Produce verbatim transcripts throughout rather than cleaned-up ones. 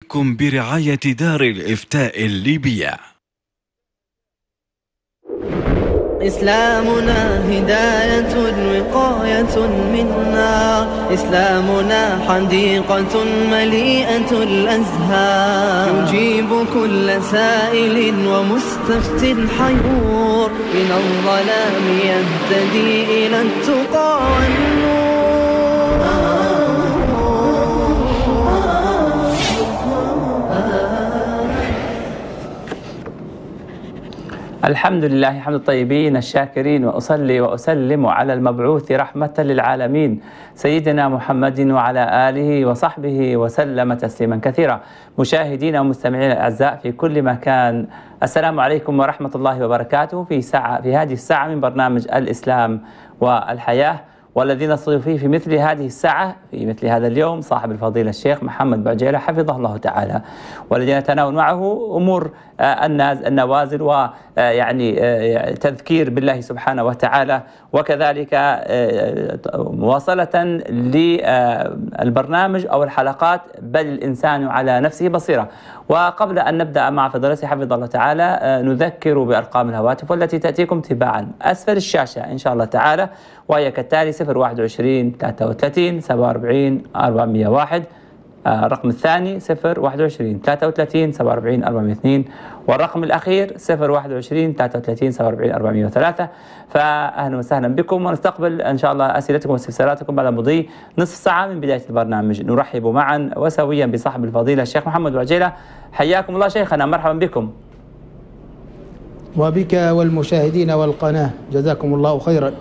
إليكم برعاية دار الإفتاء الليبية. إسلامنا هداية وقاية منا، إسلامنا حديقة مليئة الأزهار، يجيب كل سائل ومستفت حيور، من الظلام يهتدي إلى التقى والنور. الحمد لله حمد الطيبين الشاكرين، وأصلي وأسلم على المبعوث رحمة للعالمين سيدنا محمد وعلى آله وصحبه وسلم تسليما كثيرا. مشاهدينا ومستمعينا الأعزاء في كل مكان، السلام عليكم ورحمة الله وبركاته. في ساعة في هذه الساعة من برنامج الإسلام والحياة، والذي نستضيف فيه في مثل هذه الساعة في مثل هذا اليوم صاحب الفضيلة الشيخ محمد بعجيلة حفظه الله تعالى، والذي نتناول معه أمور النوازل ويعني تذكير بالله سبحانه وتعالى، وكذلك مواصلة للبرنامج أو الحلقات بل الإنسان على نفسه بصيرة. وقبل أن نبدأ مع فضيلته حفظه الله تعالى نذكر بأرقام الهواتف والتي تأتيكم تباعا أسفل الشاشة إن شاء الله تعالى، وهي كالتالي: صفر واحد وعشرين ثلاثة وثلاثين سبعة وأربعين أربعمئة وواحد، الرقم الثاني صفر واحد وعشرين ثلاثة وثلاثين سبعة وأربعين أربعمئة واثنين، والرقم الأخير صفر واحد وعشرين ثلاثة وثلاثين سبعة وأربعين أربعمئة وثلاثة. فأهلا وسهلا بكم، ونستقبل إن شاء الله أسئلتكم واستفساراتكم بعد مضي نصف ساعة من بداية البرنامج. نرحب معا وسويا بصاحب الفضيلة الشيخ محمد بعجيلة. حياكم الله شيخنا، مرحبا بكم. وبك والمشاهدين والقناة، جزاكم الله خيرا.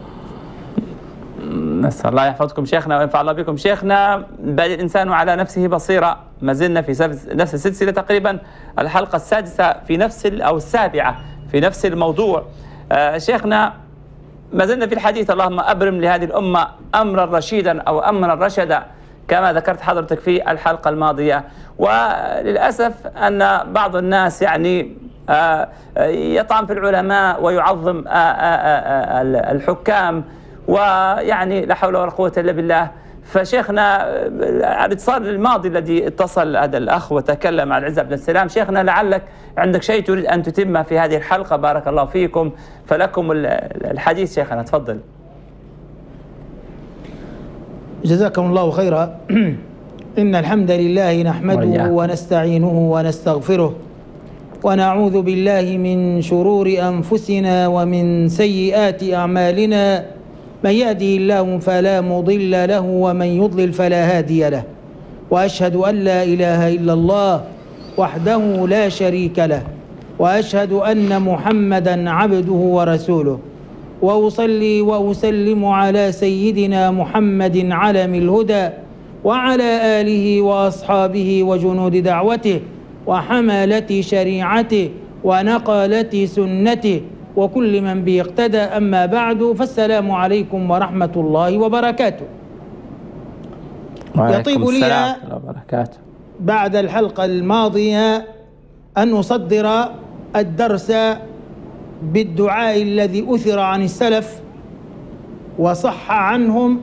نسأل الله يحفظكم شيخنا وينفع الله بكم شيخنا. بل الإنسان على نفسه بصيرة، ما زلنا في نفس السلسلة، تقريبا الحلقة السادسة في نفس أو السابعة في نفس الموضوع. آه شيخنا، ما زلنا في الحديث: اللهم أبرم لهذه الأمة أمرا رشيدا أو أمرا رشدا، كما ذكرت حضرتك في الحلقة الماضية. وللأسف أن بعض الناس يعني آه يطعن في العلماء ويعظم آه آه آه الحكام، ويعني لا حول ولا قوة إلا بالله. فشيخنا الاتصال الماضي الذي اتصل هذا الأخ وتكلم عن العز بن السلام، شيخنا لعلك عندك شيء تريد أن تتمه في هذه الحلقة، بارك الله فيكم، فلكم الحديث شيخنا، تفضل. جزاكم الله خيرا. إن الحمد لله نحمده ونستعينه ونستغفره، ونعوذ بالله من شرور أنفسنا ومن سيئات أعمالنا، من يهده الله فلا مضل له ومن يضلل فلا هادي له، وأشهد أن لا إله إلا الله وحده لا شريك له، وأشهد أن محمدا عبده ورسوله، وأصلي وأسلم على سيدنا محمد علم الهدى وعلى آله وأصحابه وجنود دعوته وحملة شريعته ونقلة سنته وكل من بيقتدى. أما بعد، فالسلام عليكم ورحمة الله وبركاته. يطيب لي بعد الحلقة الماضية أن أصدر الدرس بالدعاء الذي أثر عن السلف وصح عنهم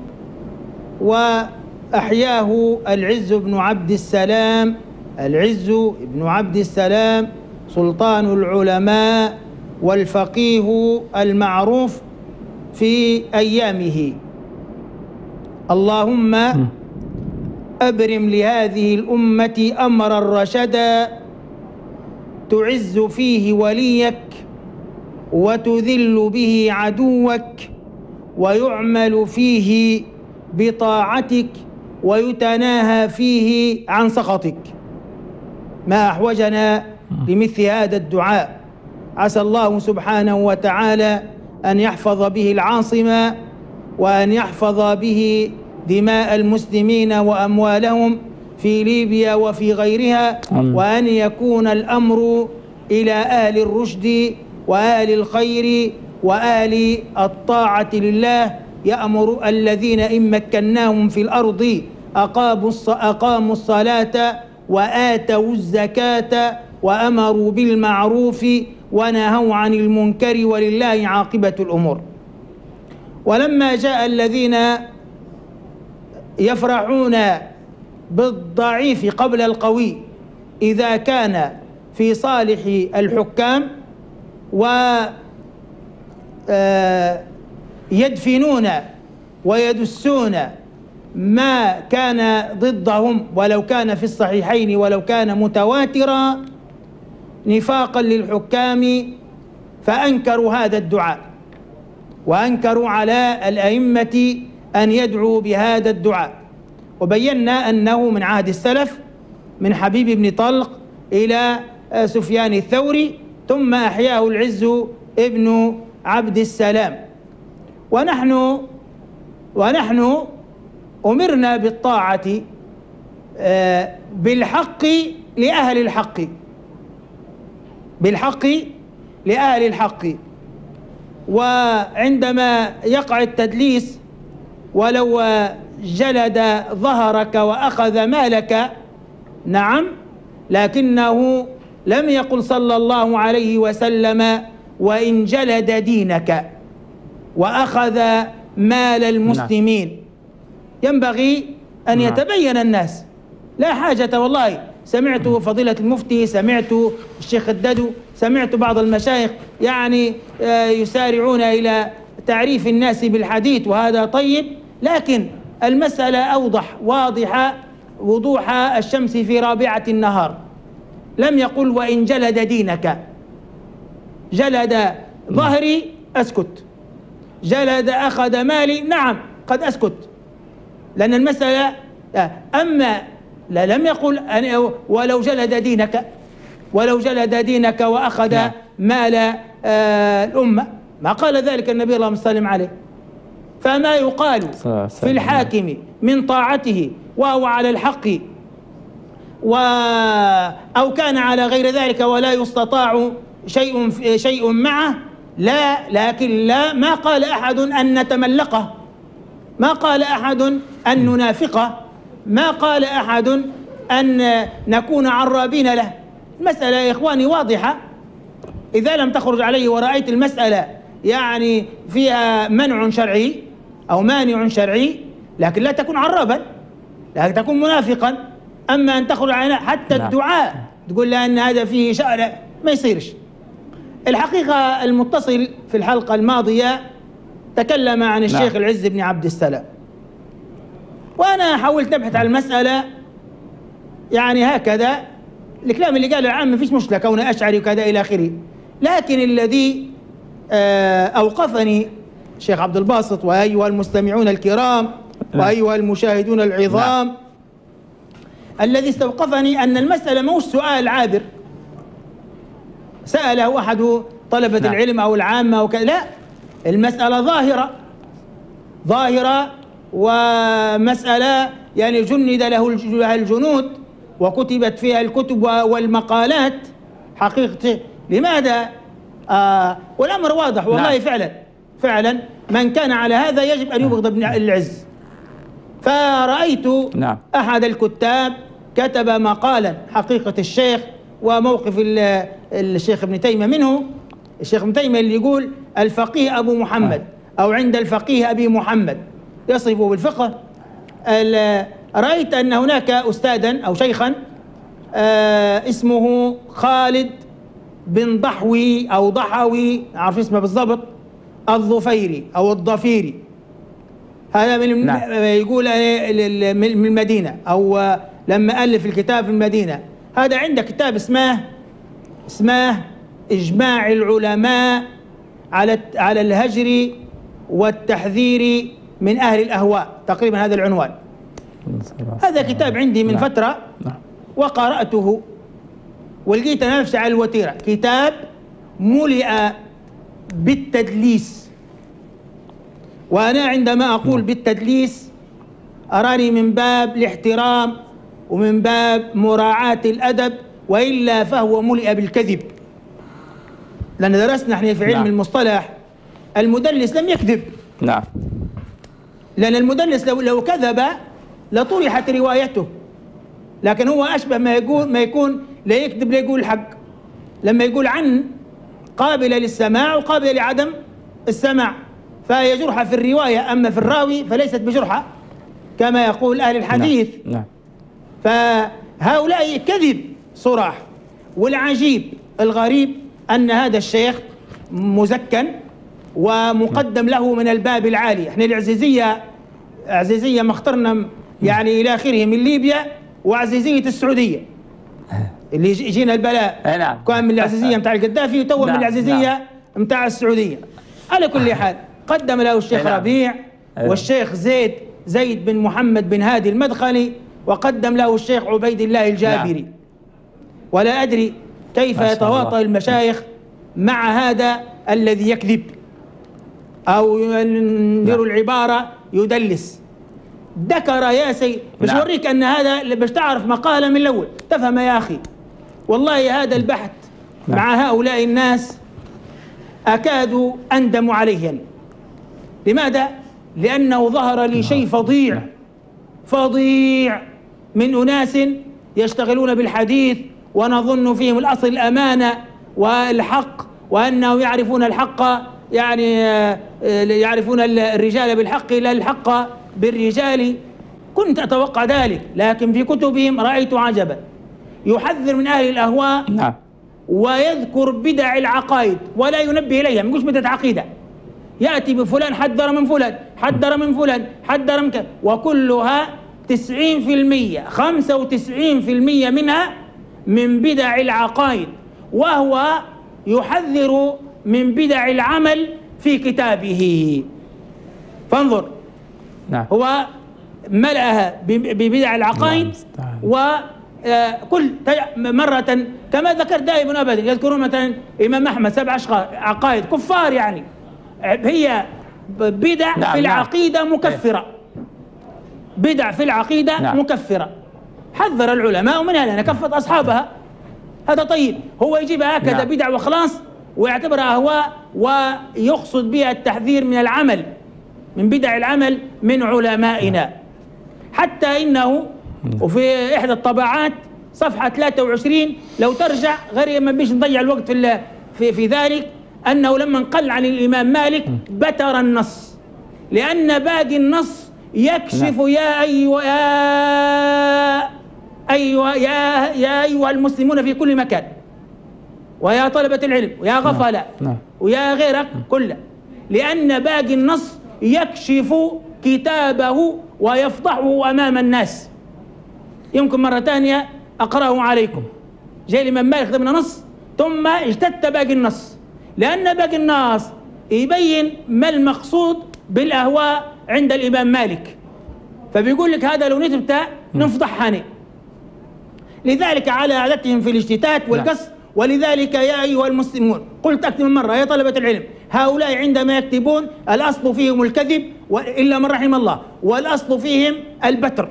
وأحياه العز بن عبد السلام العز بن عبد السلام سلطان العلماء والفقيه المعروف في أيامه: اللهم أبرم لهذه الأمة أمرا رشدا، تعز فيه وليك وتذل به عدوك، ويعمل فيه بطاعتك ويتناهى فيه عن سخطك. ما أحوجنا لمثل هذا الدعاء. عسى الله سبحانه وتعالى أن يحفظ به العاصمة، وأن يحفظ به دماء المسلمين وأموالهم في ليبيا وفي غيرها، وأن يكون الأمر إلى أهل الرشد وأهل الخير وأهل الطاعة لله، يأمر الذين إن مكناهم في الأرض أقاموا الصلاة وآتوا الزكاة وأمروا بالمعروف ونهوا عن المنكر، ولله عاقبة الأمور. ولما جاء الذين يفرحون بالضعيف قبل القوي إذا كان في صالح الحكام ويدفنون ويدسون ما كان ضدهم ولو كان في الصحيحين ولو كان متواترا نفاقا للحكام، فأنكروا هذا الدعاء وأنكروا على الأئمة أن يدعوا بهذا الدعاء. وبينا أنه من عهد السلف من حبيب بن طلق إلى سفيان الثوري، ثم أحياه العز ابن عبد السلام. ونحن ونحن أمرنا بالطاعة بالحق لأهل الحق، بالحق لأهل الحق. وعندما يقع التدليس ولو جلد ظهرك وأخذ مالك، نعم، لكنه لم يقل صلى الله عليه وسلم وإن جلد دينك وأخذ مال المسلمين. ينبغي أن يتبين الناس، لا حاجة. والله سمعت فضيلة المفتي، سمعت الشيخ الددو، سمعت بعض المشايخ يعني يسارعون إلى تعريف الناس بالحديث، وهذا طيب، لكن المسألة أوضح واضحة وضوح الشمس في رابعة النهار. لم يقل وإن جلد دينك، جلد ظهري أسكت، جلد أخذ مالي نعم قد أسكت، لأن المسألة أما لا لم يقل ولو جلد دينك، ولو جلد دينك وأخذ مال آه الأمة، ما قال ذلك النبي اللهم صل عليه. فما يقال في الحاكم من طاعته وهو على الحق و أو كان على غير ذلك ولا يستطاع شيء شيء معه، لا، لكن لا، ما قال أحد أن نتملقه، ما قال أحد أن ننافقه، ما قال أحد أن نكون عرابين له. المسألة يا إخواني واضحة. إذا لم تخرج عليه ورأيت المسألة يعني فيها منع شرعي أو مانع شرعي، لكن لا تكون عرابا، لا تكون منافقا. أما أن تخرج علينا حتى الدعاء تقول له أن هذا فيه شأن، ما يصيرش. الحقيقة المتصل في الحلقة الماضية تكلم عن الشيخ لا. العز بن عبد السلام، وأنا حاولت أبحث عن المسألة يعني هكذا. الكلام اللي قاله العام ما فيش مشكلة، كونه أشعري وكذا إلى آخره، لكن الذي أوقفني الشيخ عبد الباسط وأيها المستمعون الكرام وأيها المشاهدون العظام، الذي استوقفني أن المسألة مو سؤال عابر سأله أحد طلبة لا. العلم أو العامة وكذا، لا، المسألة ظاهرة ظاهرة ومسألة يعني جند له الجنود وكتبت فيها الكتب والمقالات حقيقة. لماذا؟ آه والأمر واضح والله. نعم. فعلا فعلا من كان على هذا يجب أن يبغض ابن العز. فرأيت نعم. أحد الكتاب كتب مقالا حقيقة الشيخ وموقف الشيخ ابن تيمية منه. الشيخ ابن تيمية اللي يقول الفقيه أبو محمد أو عند الفقيه أبي محمد يصفه بالفقه. رأيت أن هناك أستاذا أو شيخا اسمه خالد بن ضحوي أو ضحوي، عارف اسمه بالضبط، الظفيري أو الضفيري، هذا من نعم. يقول من المدينة أو لما ألف الكتاب في المدينة. هذا عنده كتاب اسمه اسمه إجماع العلماء على على الهجر والتحذير من أهل الأهواء، تقريبا هذا العنوان. هذا كتاب عندي من فترة وقرأته ولقيت نفسي على الوتيرة، كتاب ملئ بالتدليس. وأنا عندما أقول بالتدليس أراني من باب الاحترام ومن باب مراعاة الأدب، وإلا فهو ملئ بالكذب. لأن درسنا احنا في علم نعم. المصطلح المدلس لم يكذب. نعم. لأن المدلس لو لو كذب لطرحت روايته، لكن هو أشبه ما يقول ما يكون لا يكذب لا يقول الحق. لما يقول عن قابلة للسماع وقابلة لعدم السماع، فهي جرحة في الرواية، أما في الراوي فليست بجرحة كما يقول أهل الحديث. نعم. نعم. فهؤلاء كذب صراحة. والعجيب الغريب أن هذا الشيخ مزكن ومقدم له من الباب العالي. احنا العزيزية عزيزية ما اخترنا يعني إلى آخره من ليبيا، وعزيزية السعودية اللي يجينا البلاء نعم. كان من العزيزية متاع القذافي وتو من العزيزية متاع السعودية. على كل حال قدم له الشيخ ربيع والشيخ زيد زيد بن محمد بن هادي المدخلي، وقدم له الشيخ عبيد الله الجابري. ولا أدري كيف يتواطأ المشايخ مع هذا الذي يكذب أو يندر العبارة يدلس. ذكر يا سيد مش أوريك أن هذا اللي باش تعرف مقالة من الأول تفهم يا أخي. والله هذا البحث مع هؤلاء الناس أكاد أندم عليه. يعني لماذا؟ لأنه ظهر لي شيء فظيع فظيع من أناس يشتغلون بالحديث ونظن فيهم الأصل الأمانة والحق، وأنهم يعرفون الحق، يعني يعرفون الرجال بالحق لا الحق بالرجال. كنت أتوقع ذلك، لكن في كتبهم رأيت عجبا. يحذر من أهل الأهواء نعم. ويذكر بدع العقائد ولا ينبه إليها. ما يقولش بدعة عقيدة، يأتي بفلان حذر من فلان حذر من فلان حذر من كذا، وكلها تسعين في المية خمسة وتسعين في المية منها من بدع العقائد، وهو يحذر من بدع العمل في كتابه. فانظر نعم. هو ملأها ببدع العقائد، وكل مرة كما ذكر دائما أبدا يذكرون مثلا إمام أحمد سبع عقائد كفار، يعني هي بدع نعم في العقيدة نعم. مكفرة، بدع في العقيدة نعم. مكفرة. حذر العلماء من هذا، كفت أصحابها. هذا طيب، هو يجيبها هكذا نعم. بدع وخلاص ويعتبرها أهواء، ويقصد بها التحذير من العمل من بدع العمل من علمائنا. حتى إنه وفي إحدى الطبعات صفحة ثلاثة وعشرين لو ترجع غير ما بيش نضيع الوقت في في في ذلك، أنه لما انقل عن الإمام مالك بتر النص، لأن باقي النص يكشف نعم. يا أيها يا أيها يا يا أيها المسلمون في كل مكان، ويا طلبة العلم، ويا غفلاء نعم. ويا غيرك كله، لأن باقي النص يكشف كتابه ويفضحه أمام الناس. يمكن مرة ثانية أقرأه عليكم. جاء الإمام مالك ضمن نص ثم اجتث باقي النص، لأن باقي النص يبين ما المقصود بالأهواء عند الإمام مالك، فبيقول لك هذا لو نتبت نفضح هاني. لذلك على عادتهم في الاجتثاث والقص. ولذلك يا أيها المسلمون، قلت أكثر من مرة يا طلبة العلم، هؤلاء عندما يكتبون الأصل فيهم الكذب إلا من رحم الله، والأصل فيهم البتر،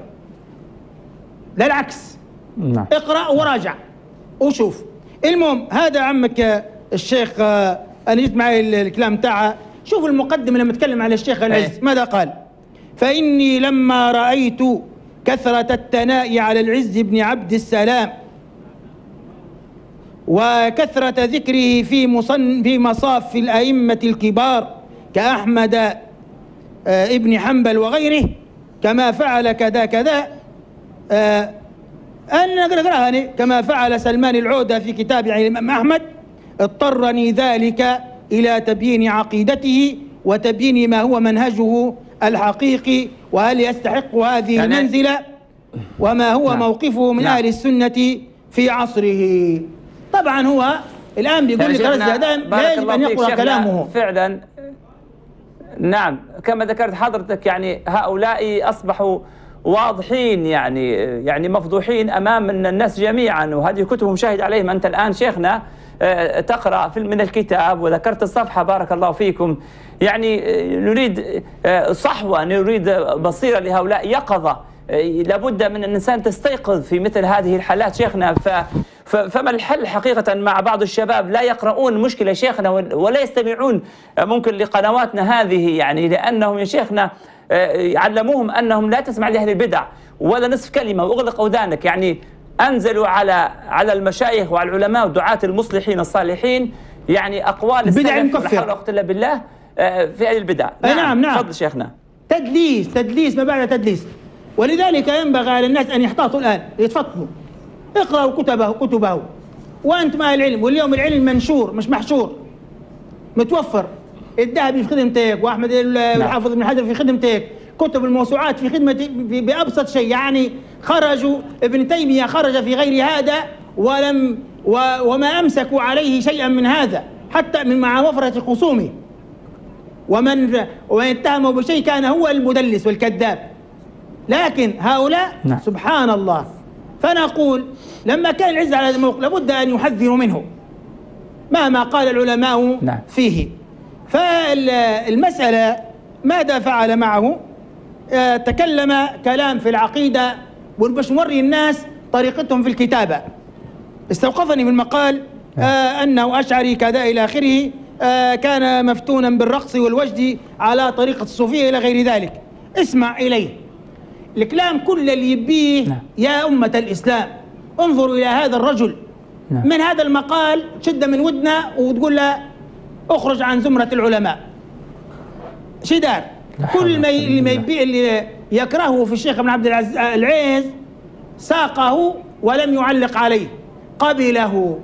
لا العكس. نعم. اقرأ وراجع وشوف. المهم هذا عمك الشيخ، أنا جيت معي الكلام تاعه. شوف المقدمة لما تكلم على الشيخ العز ماذا قال؟ فإني لما رأيت كثرة الثناء على العز بن عبد السلام وكثرة ذكره في مصن في مصاف الأئمة الكبار كأحمد آه ابن حنبل وغيره، كما فعل كذا كذا آه أنا أقرأها كما فعل سلمان العودة في كتاب عن الإمام أحمد، اضطرني ذلك إلى تبيين عقيدته وتبيين ما هو منهجه الحقيقي، وهل يستحق هذه المنزلة، وما هو نعم. موقفه من نعم. أهل السنة في عصره. طبعا هو الآن بيقول لك رزق دائم لا يجب أن يقرأ كلامه فعلا. نعم كما ذكرت حضرتك، يعني هؤلاء أصبحوا واضحين، يعني يعني مفضوحين أمام الناس جميعا، وهذه كتبهم شاهد عليهم. أنت الآن شيخنا تقرأ من الكتاب وذكرت الصفحة، بارك الله فيكم. يعني نريد صحوة، نريد بصيرة لهؤلاء، يقظة. لابد من أن الإنسان تستيقظ في مثل هذه الحالات شيخنا. ف فما الحل حقيقة مع بعض الشباب لا يقرؤون؟ مشكلة شيخنا، ولا يستمعون ممكن لقنواتنا هذه، يعني لأنهم يا شيخنا علموهم أنهم لا تسمع لأهل البدع ولا نصف كلمة وأغلق أودانك. يعني أنزلوا على على المشايخ وعلى العلماء والدعاة المصلحين الصالحين يعني أقوال البدع المكفرة، لا حول ولا قوة إلا بالله في أهل البدع. نعم نعم, نعم. تفضل شيخنا. تدليس تدليس ما بعد تدليس، ولذلك ينبغي على الناس أن يحتاطوا الآن، يتفطنوا اقرأوا كتبه كتبه وأنتم أهل العلم، واليوم العلم منشور مش محشور، متوفر. الذهبي في خدمتك، وأحمد الحافظ بن حجر في خدمتك، كتب الموسوعات في خدمة بأبسط شيء. يعني خرجوا، ابن تيمية خرج في غير هذا ولم و وما أمسكوا عليه شيئا من هذا، حتى من مع وفرة خصومه. ومن ومن اتهموا بشيء كان هو المدلس والكذاب. لكن هؤلاء نعم. سبحان الله. فنقول لما كان العز على هذا الموقف لابد أن يحذروا منه مهما قال العلماء نعم. فيه. فالمسألة ماذا فعل معه؟ آه تكلم كلام في العقيدة وباش نوري الناس طريقتهم في الكتابة. استوقفني في المقال آه أنه أشعري كذا إلى آخره، آه كان مفتونا بالرقص والوجد على طريقة الصوفية إلى غير ذلك. اسمع إليه الكلام كل اللي يبيه. نعم. يا أمة الإسلام انظروا إلى هذا الرجل. نعم. من هذا المقال تشد من ودنا وتقول له اخرج عن زمرة العلماء. شدار كل ما اللي ما يبيه اللي يكرهه في الشيخ ابن عبد العزيز العز ساقه ولم يعلق عليه، قبله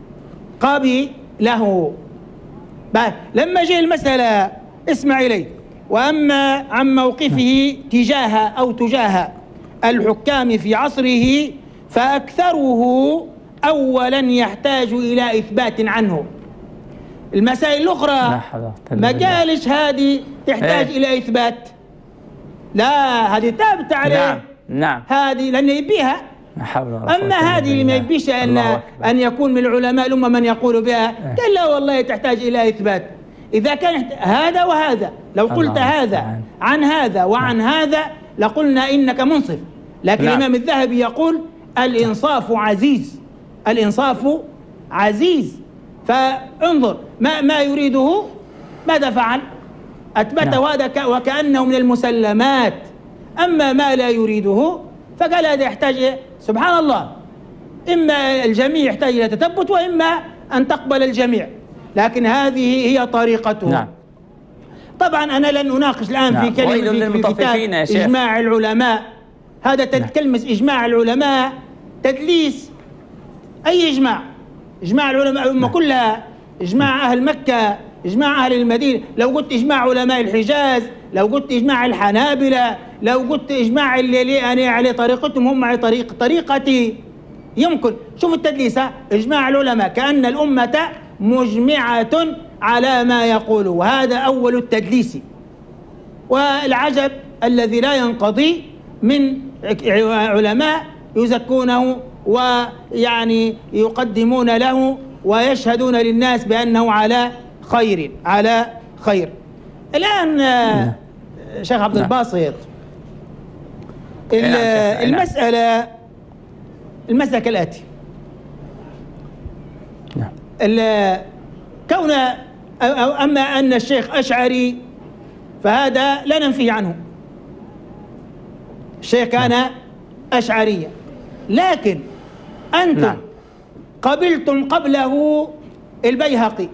قبله. لما جاء المسألة اسمع إليه. وأما عن موقفه تجاه أو تجاه الحكام في عصره فأكثره أولا يحتاج إلى إثبات عنه. المسائل الأخرى ما قالش هذه تحتاج إيه؟ إلى إثبات، لا هذه ثابت عليه. نعم نعم هذه لأن يبيها. أما هذه اللي ما يبيش أن أن يكون من العلماء الأمة من يقول بها قال لا والله تحتاج إلى إثبات. إذا كان هذا وهذا، لو قلت هذا عن هذا وعن هذا لقلنا إنك منصف. لكن نعم. الإمام الذهبي يقول الإنصاف عزيز، الإنصاف عزيز. فانظر ما ما يريده ماذا فعل؟ أثبته. هذا نعم. وكأنه من المسلمات. أما ما لا يريده فقال هذا يحتاج، سبحان الله، إما الجميع يحتاج إلى تثبت وإما أن تقبل الجميع. لكن هذه هي طريقته. نعم. طبعا أنا لن أناقش الآن نعم. في كلمة في, في كتاب إجماع العلماء. هذا نعم. كلمة إجماع العلماء تدليس. أي إجماع؟ إجماع العلماء الأمة نعم. كلها، إجماع أهل مكة، إجماع أهل المدينة. لو قلت إجماع علماء الحجاز، لو قلت إجماع الحنابلة، لو قلت إجماع اللي لي أنا عليه طريقتهم هم على طريق طريقتي، يمكن. شوف التدليس، إجماع العلماء كأن الأمة مجمعة على ما يقول، وهذا أول التدليس. والعجب الذي لا ينقضي من علماء يزكونه ويعني يقدمون له ويشهدون للناس بأنه على خير على خير. الآن شيخ عبد الباسط، المسألة المسألة كالآتي. كون أما أن الشيخ أشعري فهذا لا ننفي عنه، الشيخ كان أشعريا، لكن أنتم نعم. قبلتم قبله البيهقي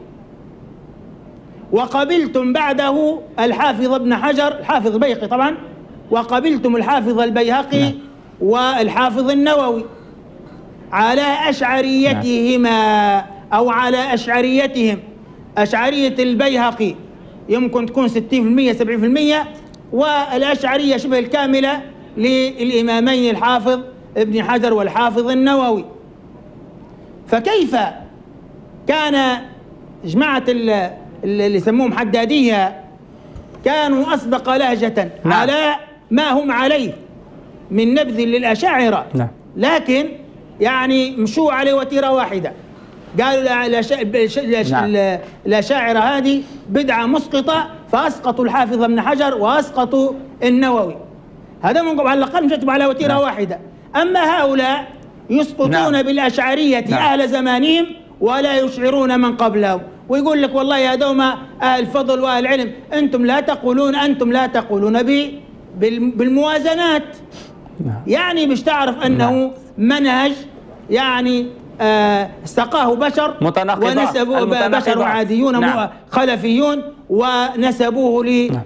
وقبلتم بعده الحافظ ابن حجر، الحافظ البيهقي طبعا، وقبلتم الحافظ البيهقي نعم. والحافظ النووي على أشعريتهما نعم. أو على أشعريتهم. أشعرية البيهقي يمكن تكون ستين بالمئة سبعين بالمئة، والأشعرية شبه الكاملة للإمامين الحافظ ابن حجر والحافظ النووي. فكيف كان جماعة اللي يسموهم حدادية كانوا أصدق لهجة نعم. على ما هم عليه من نبذ للأشاعرة نعم. لكن يعني مشوا عليه وتيرة واحدة، قالوا الأشاعرة هذه بدعة مسقطة فأسقطوا الحافظ ابن حجر وأسقطوا النووي. هذا من على الأقل مشتوا على وتيرة نعم. واحدة. أما هؤلاء يسقطون نعم. بالأشعرية نعم. أهل زمانهم ولا يشعرون من قبلهم، ويقول لك والله يا دوما أهل الفضل وأهل العلم أنتم لا تقولون أنتم لا تقولون بالموازنات نعم. يعني مش تعرف أنه نعم. منهج يعني آه استقاه بشر ونسبوا بشر عاديون نعم. خلفيون ونسبوه نعم.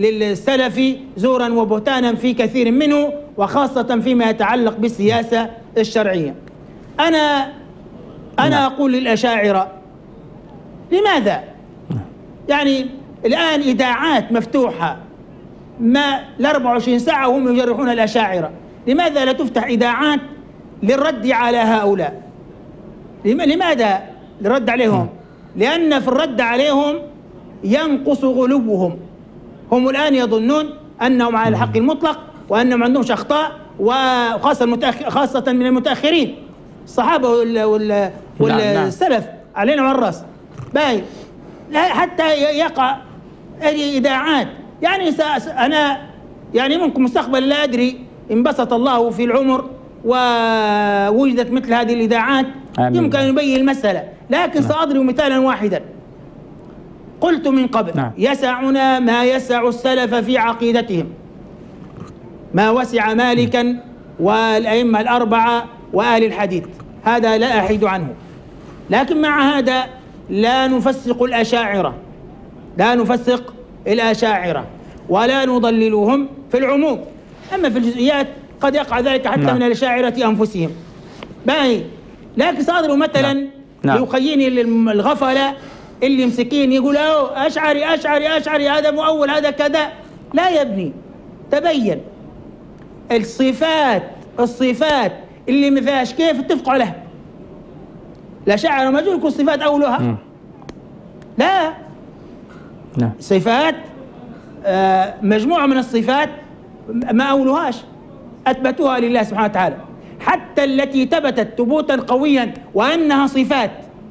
للسلف زورا وبهتانا في كثير منه، وخاصة فيما يتعلق بالسياسة الشرعية. أنا أنا نعم. أقول للأشاعرة لماذا؟ يعني الآن إذاعات مفتوحة ما ال أربعة وعشرين ساعة وهم يجرحون الأشاعرة، لماذا لا تفتح إذاعات للرد على هؤلاء؟ لماذا للرد عليهم؟ لأن في الرد عليهم ينقص غلوهم. هم الآن يظنون أنهم على الحق المطلق وأنهم عندهم أخطاء، وخاصة المتأخر خاصة من المتأخرين الصحابة وال والسلف علينا وعلى الرأس. باي حتى يقع إذاعات يعني أنا يعني ممكن مستقبل لا أدري انبسط الله في العمر ووجدت مثل هذه الإذاعات يمكن أن يبين المسألة، لكن نعم. سأضرب مثالا واحدا. قلت من قبل نعم. يسعنا ما يسع السلف في عقيدتهم، ما وسع مالكا والأئمة الأربعة وآل الحديث، هذا لا أحيد عنه. لكن مع هذا لا نفسق الأشاعرة، لا نفسق الأشاعرة ولا نضللهم في العموم، أما في الجزئيات قد يقع ذلك حتى نعم. من الأشاعرة أنفسهم. باهي لكن صادروا مثلا نعم. نعم. يخيني الغفلة اللي مسكين يقول أوه أشعري أشعري أشعري هذا مؤول هذا كذا. لا يا ابني، تبين الصفات الصفات اللي ما فيهاش كيف اتفقوا عليها. الأشاعرة ما يقول لكم الصفات أولها م. لا نعم. صفات آه مجموعة من الصفات ما أولهاش أثبتوها لله سبحانه وتعالى، حتى التي ثبتت ثبوتا قويا وأنها صفات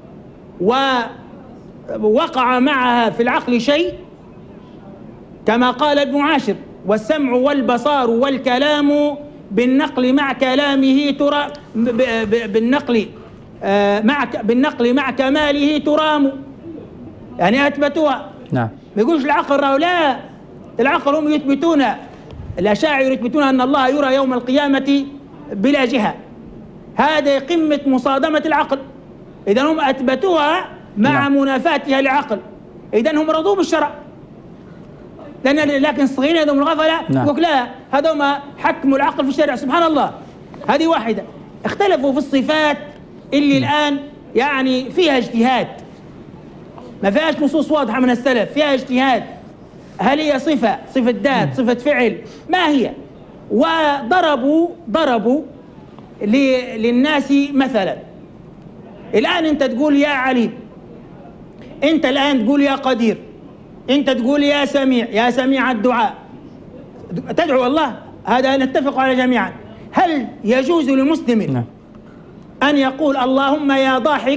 ووقع معها في العقل شيء، كما قال ابن عاشر: والسمع والبصار والكلام بالنقل مع كلامه ترى بالنقل مع بالنقل مع كماله ترام. يعني أثبتوها نعم. ما يقولش العقل راه، لا، العقل هم يثبتون، الأشاعرة يثبتون أن الله يرى يوم القيامة بلا جهة، هذا قمة مصادمة العقل. إذن هم أثبتوها مع نعم. منافاتها للعقل، إذن هم رضوا بالشرع. لأن لكن الصغيرين هذول الغفلة نعم. يقول لا، هذول ما حكموا العقل في الشرع. سبحان الله، هذه واحدة. اختلفوا في الصفات اللي نعم. الآن يعني فيها اجتهاد، ما فيهاش نصوص واضحة من السلف، فيها اجتهاد. هل هي صفة صفة ذات صفة فعل؟ ما هي؟ وضربوا ضربوا للناس مثلا. الآن أنت تقول يا عليم، أنت الآن تقول يا قدير، أنت تقول يا سميع، يا سميع الدعاء، تدعو الله، هذا نتفق على جميعا. هل يجوز لمسلم أن يقول اللهم يا ضاحك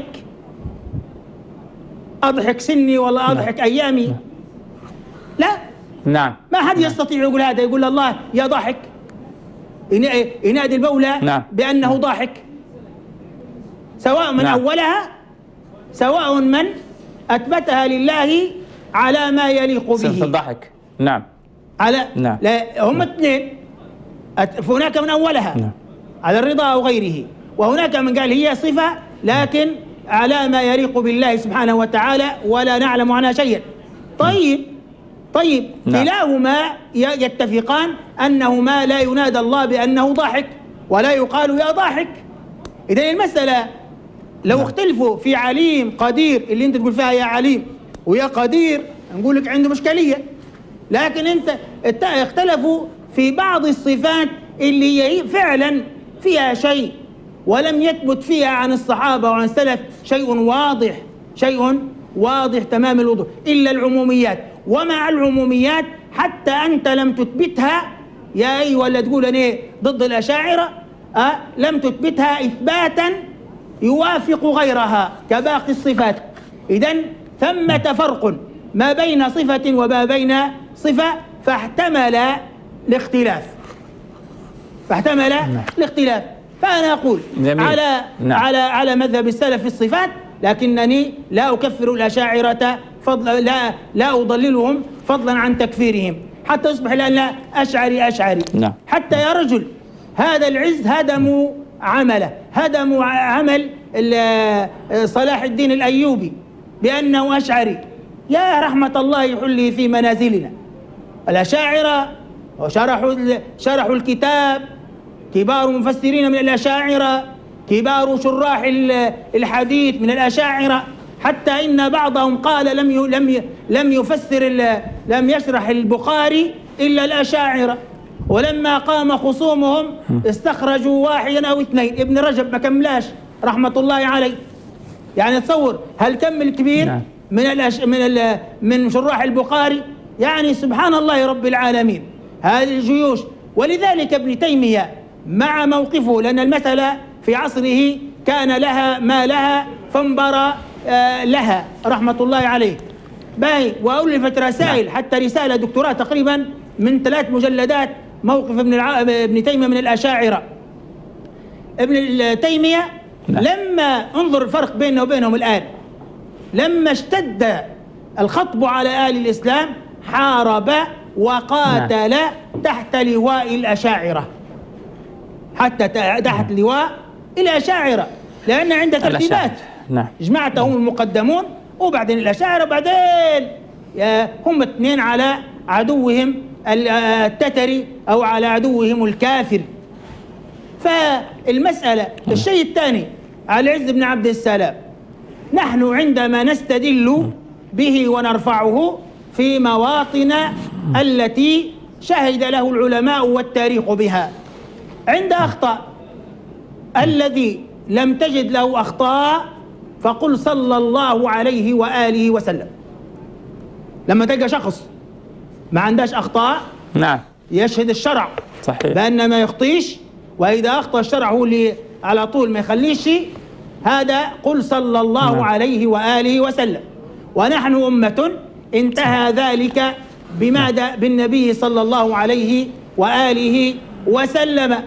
أضحك سني ولا أضحك أيامي؟ لا نعم. ما حد يستطيع يقول هذا، يقول الله يا ضاحك، ينادي المولى نعم. بأنه نعم. ضاحك، سواء من نعم. أولها، سواء من أثبتها لله على ما يليق به. صفة الضحك نعم. على نعم. لا، هم اثنين، هناك من أولها نعم. على الرضا أو غيره، وهناك من قال هي صفة لكن على ما يليق بالله سبحانه وتعالى ولا نعلم عنها شيئا. طيب طيب نعم. كلاهما يتفقان أنهما لا ينادى الله بأنه ضاحك ولا يقال يا ضاحك. إذن المسألة لو نعم. اختلفوا في عليم قدير اللي انت تقول فيها يا عليم ويا قدير، نقول لك عنده مشكلية. لكن انت اختلفوا في بعض الصفات اللي هي فعلا فيها شيء ولم يثبت فيها عن الصحابة وعن السلف شيء واضح، شيء واضح تمام الوضوح، إلا العموميات. ومع العموميات حتى أنت لم تثبتها يا أيها اللي تقول أنا ضد الأشاعرة، أه لم تثبتها إثباتا يوافق غيرها كباقي الصفات. إذن ثمة فرق ما بين صفة وما بين صفة، فاحتمل الاختلاف فاحتمل نعم. الاختلاف. فأنا أقول على نعم. على على مذهب السلف في الصفات، لكنني لا أكفر الأشاعرة فضلا، لا لا أضللهم فضلا عن تكفيرهم، حتى يصبح الآن لا أشعري أشعري نعم. حتى يا رجل هذا العز هدموا عمله، هدموا عمل صلاح الدين الأيوبي بأنه أشعري. يا رحمة الله يحل في منازلنا. الأشاعرة شرحوا شرحوا الكتاب كبار مفسرين من الأشاعرة، كبار شراح الحديث من الأشاعرة، حتى إن بعضهم قال لم لم لم يفسر لم يشرح البخاري إلا الأشاعرة. ولما قام خصومهم استخرجوا واحدا أو اثنين، ابن رجب ما كملاش رحمة الله عليه. يعني تصور هل كم الكبير نعم. من الأش... من ال... من شراح البخاري؟ يعني سبحان الله رب العالمين هذه الجيوش. ولذلك ابن تيمية مع موقفه، لأن المسألة في عصره كان لها ما لها فانبرى آه لها رحمة الله عليه. باي وألفت رسائل، حتى رسالة دكتوراه تقريبا من ثلاث مجلدات، موقف ابن الع... ابن تيمية من الأشاعرة. ابن تيمية لما انظر الفرق بيننا وبينهم الآن، لما اشتد الخطب على آل الإسلام حارب وقاتل تحت لواء الأشاعرة، حتى تحت لواء الأشاعرة، لأن عنده ترتيبات. نعم. جماعتهم المقدمون وبعدين الأشاعرة، وبعدين هم اثنين على عدوهم التتري أو على عدوهم الكافر. فالمسألة الشيء الثاني على العز بن عبد السلام، نحن عندما نستدل به ونرفعه في مواطن التي شهد له العلماء والتاريخ بها، عند أخطاء الذي لم تجد له أخطاء فقل صلى الله عليه وآله وسلم. لما تلقى شخص ما عندهش أخطاء نعم يشهد الشرع صحيح بأن ما يخطيش، وإذا أخطأ الشرع هو اللي على طول ما يخليش، هذا قل صلى الله نعم. عليه وآله وسلم. ونحن أمة انتهى ذلك بماذا؟ بالنبي صلى الله عليه وآله وسلم.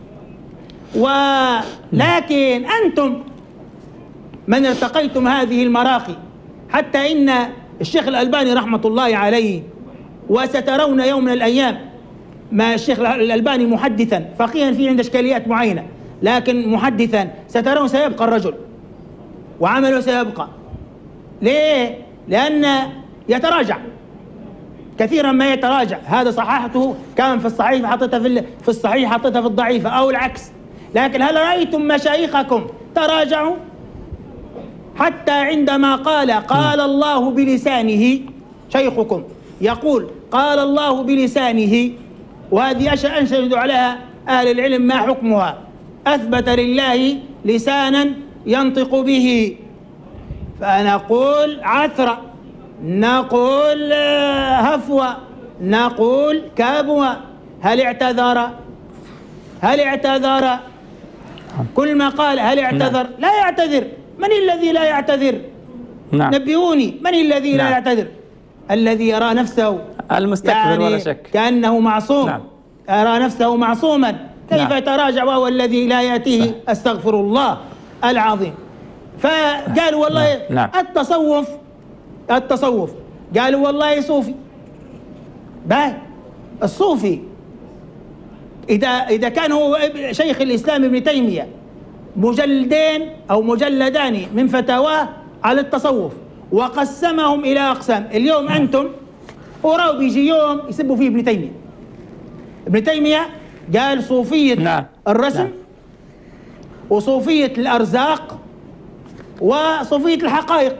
ولكن أنتم من ارتقيتم هذه المراقي، حتى إن الشيخ الألباني رحمة الله عليه، وسترون يوم من الأيام ما الشيخ الألباني محدثا فقيها فيه عنده إشكاليات معينة، لكن محدثا سترون سيبقى الرجل وعمله سيبقى. ليه؟ لأن يتراجع كثيرا ما يتراجع، هذا صححته كان في الصحيح حطيتها في في الصحيح حطيتها في الضعيفة أو العكس. لكن هل رأيتم مشايخكم تراجعوا؟ حتى عندما قال قال الله بلسانه، شيخكم يقول قال الله بلسانه، وهذه أنشد عليها أهل العلم ما حكمها؟ أثبت لله لسانا ينطق به، فنقول عثرة، نقول هفوة، نقول كابوة. هل اعتذر؟ هل اعتذر؟ كل ما قال هل اعتذر؟ لا يعتذر. من الذي لا يعتذر؟ نعم. نبئوني من الذي نعم. لا يعتذر؟ الذي يرى نفسه المستكبر يعني ولا شك كأنه معصوم. نعم. يرى نفسه معصوما، كيف نعم. يتراجع وهو الذي لا يأتيه صح. أستغفر الله العظيم. فقالوا والله نعم. التصوف التصوف قالوا والله صوفي. باي الصوفي إذا إذا كان هو شيخ الإسلام ابن تيمية مجلدين أو مجلدان من فتاواه على التصوف وقسمهم إلى أقسام. اليوم أنتم وراو بيجي يوم يسبوا فيه ابن تيمية. ابن تيمية قال صوفية نعم. الرسم نعم. وصوفية الأرزاق وصوفية الحقائق.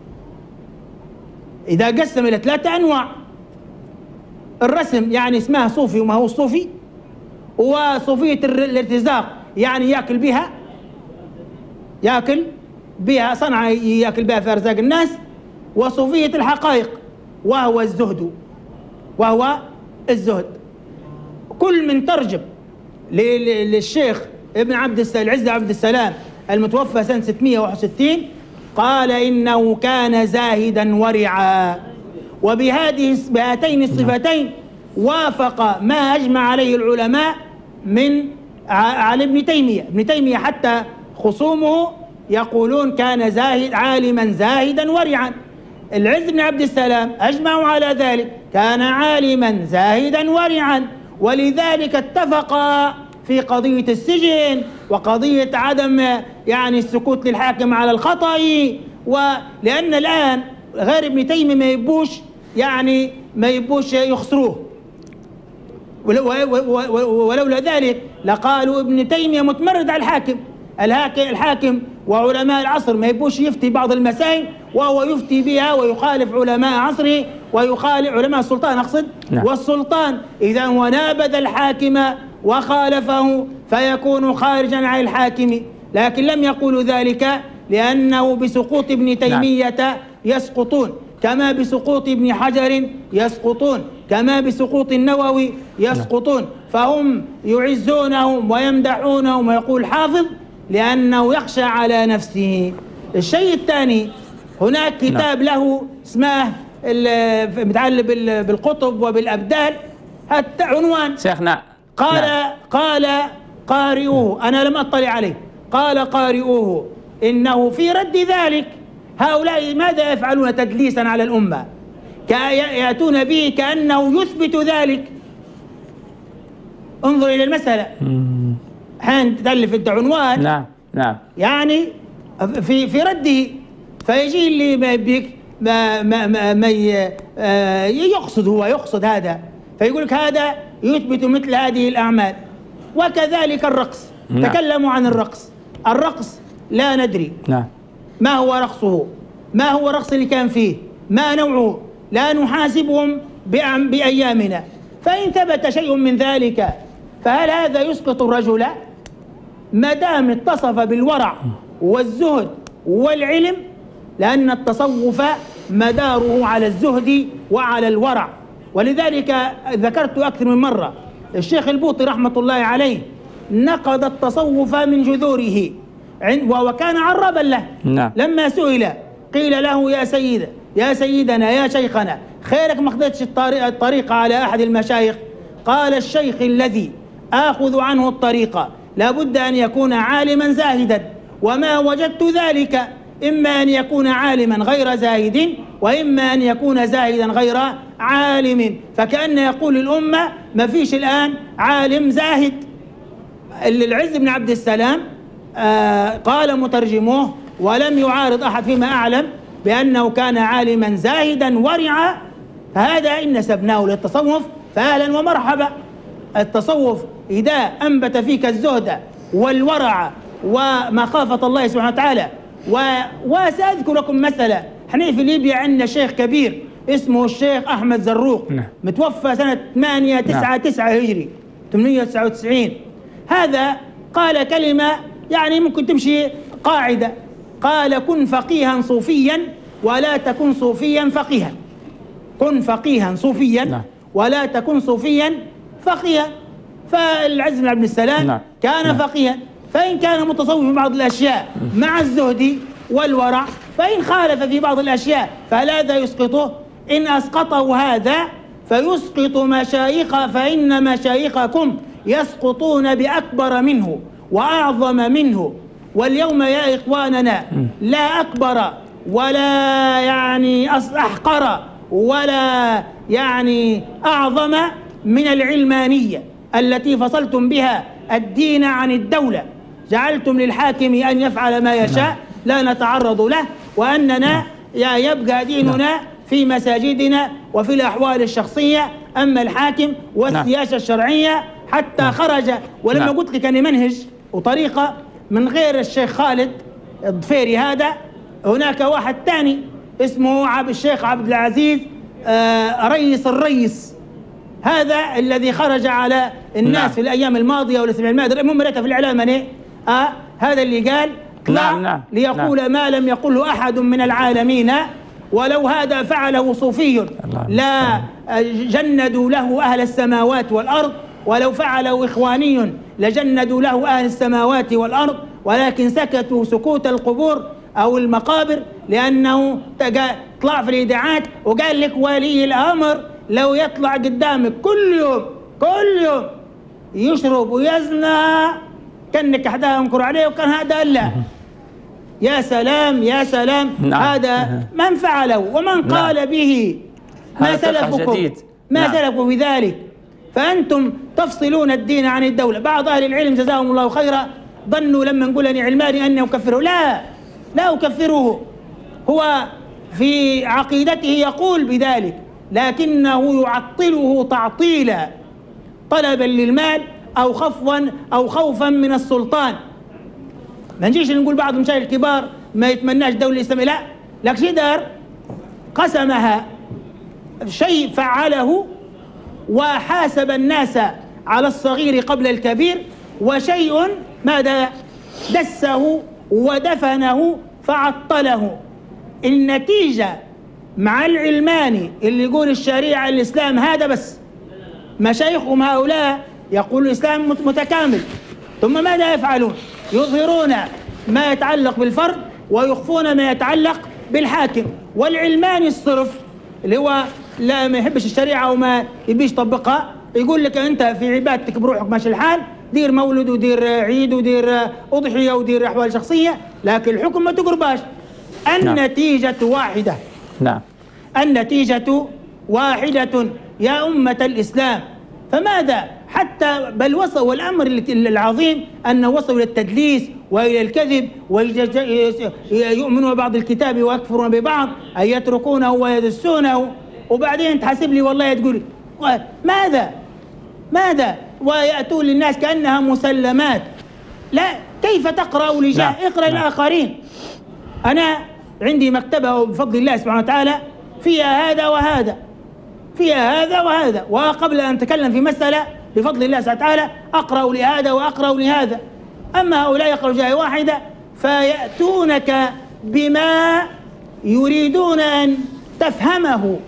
إذا قسم إلى ثلاثة أنواع، الرسم يعني اسمها صوفي وما هو صوفي، وصوفية الارتزاق يعني يأكل بها يأكل بها صنعة يأكل بها في أرزاق الناس، وصوفية الحقائق وهو الزهد وهو الزهد. كل من ترجم للشيخ ابن عبد السلام العز عبد السلام المتوفى سنة ستمائة وواحد وستين قال إنه كان زاهدا ورعا، وبهذه بهاتين الصفتين وافق ما أجمع عليه العلماء من على ابن تيمية. ابن تيمية حتى خصومه يقولون كان زاهد عالما زاهدا ورعا. العز بن عبد السلام أجمعوا على ذلك، كان عالما زاهدا ورعا، ولذلك اتفقا في قضية السجن وقضية عدم يعني السكوت للحاكم على الخطأ. ولأن الآن غير ابن تيمية ما يبوش يعني ما يبوش يخسروه، ولولا ذلك لقالوا ابن تيمية متمرد على الحاكم. الحاكم وعلماء العصر ما يبوش يفتي بعض المسائل وهو يفتي بها ويخالف علماء عصره ويخالف علماء السلطان أقصد. نعم. والسلطان إذا ونابذ الحاكم وخالفه فيكون خارجا عن الحاكم، لكن لم يقولوا ذلك لأنه بسقوط ابن تيمية نعم. يسقطون، كما بسقوط ابن حجر يسقطون، كما بسقوط النووي يسقطون. فهم يعزونهم ويمدحونهم ويقول حافظ لأنه يخشى على نفسه. الشيء الثاني هناك كتاب له اسمه متعلق بالقطب وبالأبدال، حتى عنوان شيخنا قال نعم. قال قارئوه، أنا لم أطلع عليه، قال قارئوه إنه في رد ذلك هؤلاء ماذا يفعلون تدليسا على الأمة، يأتون به كأنه يثبت ذلك. انظر إلى المسألة حين تألف انت عنوان نعم نعم يعني في في رده، فيجي اللي ما بيك ما ما ما, ما يقصد هو يقصد هذا فيقول لك هذا يثبت مثل هذه الأعمال. وكذلك الرقص نعم. تكلموا عن الرقص، الرقص لا ندري نعم ما هو رقصه، ما هو الرقص اللي كان فيه، ما نوعه، لا نحاسبهم بأيامنا. فإن ثبت شيء من ذلك فهل هذا يسقط الرجل؟ ما دام اتصف بالورع والزهد والعلم، لأن التصوف مداره على الزهد وعلى الورع. ولذلك ذكرت أكثر من مرة الشيخ البوطي رحمة الله عليه نقض التصوف من جذوره وكان عربا له. نعم. لما سئل قيل له يا سيد يا سيدنا يا شيخنا خيرك ما خذتش الطريقة على أحد المشايخ؟ قال الشيخ الذي آخذ عنه الطريقة لابد أن يكون عالما زاهدا، وما وجدت ذلك إما أن يكون عالما غير زاهد وإما أن يكون زاهدا غير عالم. فكأن يقول الأمة ما فيش الآن عالم زاهد. العز بن عبد السلام آه قال مترجموه ولم يعارض أحد فيما أعلم بأنه كان عالما زاهدا ورعا، فهذا إن نسبناه للتصوف فأهلا ومرحبا. التصوف إذا أنبت فيك الزهد والورع ومخافة الله سبحانه وتعالى و... وسأذكر لكم مثلا. احنا في ليبيا عندنا شيخ كبير اسمه الشيخ أحمد زروق نعم. متوفى سنة ثمانية تسعة تسعة هجري ثمانمئة وتسعة وتسعين. هذا قال كلمة يعني ممكن تمشي قاعدة، قال كن فقيها صوفيا ولا تكن صوفيا فقيها. كن فقيها صوفيا نعم. ولا تكن صوفيا فقيها. فالعز بن عبد السلام نعم. كان نعم. فقيها، فإن كان متصوف في بعض الأشياء مع الزهد والورع، فإن خالف في بعض الأشياء فهذا يسقطه. إن أسقطه هذا فيسقط مشايخ، فإن مشايخكم يسقطون بأكبر منه وأعظم منه. واليوم يا إخواننا لا أكبر ولا يعني أحقر ولا يعني أعظم من العلمانية التي فصلتم بها الدين عن الدولة. جعلتم للحاكم أن يفعل ما يشاء لا نتعرض له، وأننا يبقى ديننا في مساجدنا وفي الأحوال الشخصية، أما الحاكم والسياسة الشرعية حتى خرج. ولما قلت لك أن منهج وطريقة من غير الشيخ خالد الضفيري هذا، هناك واحد ثاني اسمه عبد الشيخ عبد العزيز آه رئيس الرئيس، هذا الذي خرج على الناس نعم. في الأيام الماضية والأسابيع الماضية، المهم في الإعلام أنا آه هذا اللي قال طلع نعم نعم ليقول نعم. ما لم يقله أحد من العالمين، ولو هذا فعله صوفي لا جندوا له أهل السماوات والأرض، ولو فعله إخواني لجندوا له أهل السماوات والأرض، ولكن سكتوا سكوت القبور أو المقابر، لأنه طلع في الإذاعات وقال لك ولي الأمر لو يطلع قدامك كل يوم كل يوم يشرب ويزنى كأنك أحدها ينكر عليه وكان هذا لا. يا سلام يا سلام نعم. هذا من فعله ومن قال نعم. به ما سلفكم ما نعم. سلفوا بذلك. فأنتم تفصلون الدين عن الدولة. بعض أهل العلم جزاهم الله خيرا ظنوا لما نقول أني علماني أني أكفره، لا لا أكفره، هو في عقيدته يقول بذلك، لكنه يعطله تعطيلا طلبا للمال أو خفوا أو خوفا من السلطان. ما نجيش نقول بعض المشايخ الكبار ما يتمناش الدولة الإسلامية، لا، لكن شي دار قسمها، شيء فعله وحاسب الناس على الصغير قبل الكبير، وشيء ماذا دسه ودفنه فعطله. النتيجة مع العلماني اللي يقول الشريعة الإسلام هذا بس، مشايخهم هؤلاء يقول الإسلام متكامل، ثم ماذا يفعلون؟ يظهرون ما يتعلق بالفرد ويخفون ما يتعلق بالحاكم. والعلماني الصرف اللي هو لا ما يحبش الشريعة وما يبيش يطبقها، يقول لك أنت في عبادتك بروحك ماشي الحال، دير مولد ودير عيد ودير أضحية ودير أحوال شخصية، لكن الحكم ما تقرباش. النتيجة واحدة. نعم. النتيجة واحدة يا أمة الإسلام. فماذا حتى بل وصلوا الأمر العظيم أنه وصلوا إلى التدليس وإلى الكذب، ويؤمنون ببعض الكتاب ويكفرون ببعض، أن يتركونه ويدسونه، وبعدين تحسب لي والله تقول ماذا ماذا ويأتون للناس كأنها مسلمات. لا، كيف تقرأ لجاه؟ اقرأ الآخرين. أنا عندي مكتبة بفضل الله سبحانه وتعالى فيها هذا وهذا، فيها هذا وهذا، وقبل أن أتكلم في مسألة بفضل الله سبحانه وتعالى أقرأ لهذا وأقرأ لهذا. أما هؤلاء يقرأوا جاية واحدة فيأتونك بما يريدون أن تفهمه،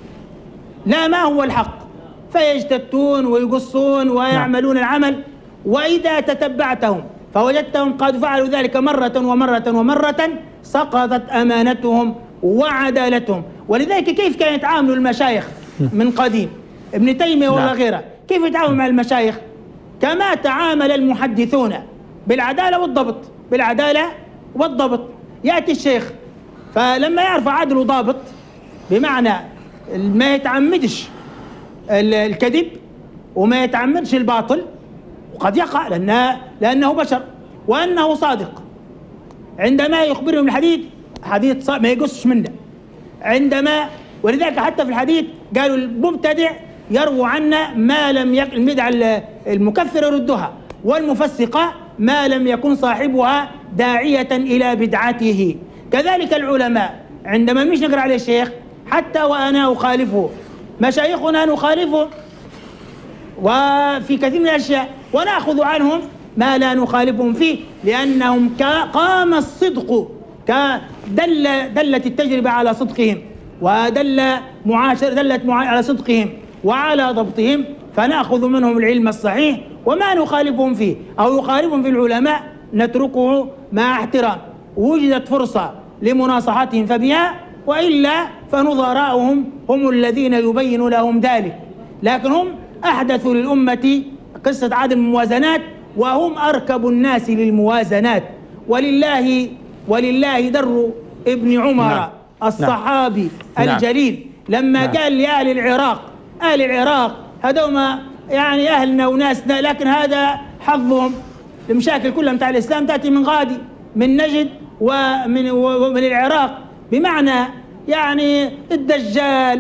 لا ما هو الحق، فيجتثون ويقصون ويعملون العمل. وإذا تتبعتهم فوجدتهم قد فعلوا ذلك مرة ومرة ومرة، سقطت أمانتهم وعدالتهم. ولذلك كيف كانوا يتعاملوا المشايخ من قديم، ابن تيمية ولا غيره، كيف يتعاملوا مع المشايخ؟ كما تعامل المحدثون بالعدالة والضبط، بالعدالة والضبط. يأتي الشيخ فلما يعرف عدل وضابط، بمعنى ما يتعمدش الكذب وما يتعمدش الباطل، وقد يقع لأنه, لأنه بشر، وأنه صادق عندما يخبرهم الحديث، حديث ما يقصش منه عندما. ولذلك حتى في الحديث قالوا المبتدع يروى عنا ما لم يكن، البدعة المكفرة يردها، والمفسقة ما لم يكن صاحبها داعية إلى بدعته. كذلك العلماء عندما مش نقرأ عليه الشيخ، حتى وأنا أخالفه، مشايخنا نخالفه وفي كثير من الأشياء، ونأخذ عنهم ما لا نخالفهم فيه، لأنهم قام الصدق، دل دلت التجربة على صدقهم، ودل معاشر دلت على صدقهم وعلى ضبطهم، فنأخذ منهم العلم الصحيح، وما نخالفهم فيه أو نخالفهم في العلماء نتركه مع احترام. وجدت فرصة لمناصحتهم فبها، وإلا فنظراؤهم هم الذين يبين لهم ذلك. لكن هم أحدثوا للأمة قصة عدم الموازنات، وهم أركب الناس للموازنات. ولله ولله در ابن عمر نعم. الصحابي نعم. الجليل لما نعم. قال لأهل العراق، أهل العراق هذوما يعني أهلنا وناسنا، لكن هذا حظهم، المشاكل كلها متاع الإسلام تأتي من غادي، من نجد ومن, ومن العراق، بمعنى يعني الدجال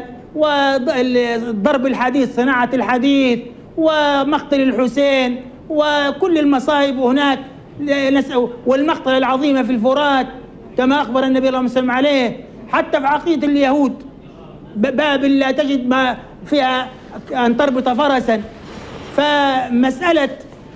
وضرب الحديث، صناعة الحديث، ومقتل الحسين، وكل المصائب هناك، والمقتلة العظيمة في الفرات كما أخبر النبي اللهم صل عليه. حتى في عقيدة اليهود باب لا تجد ما فيها أن تربط فرسا. فمسألة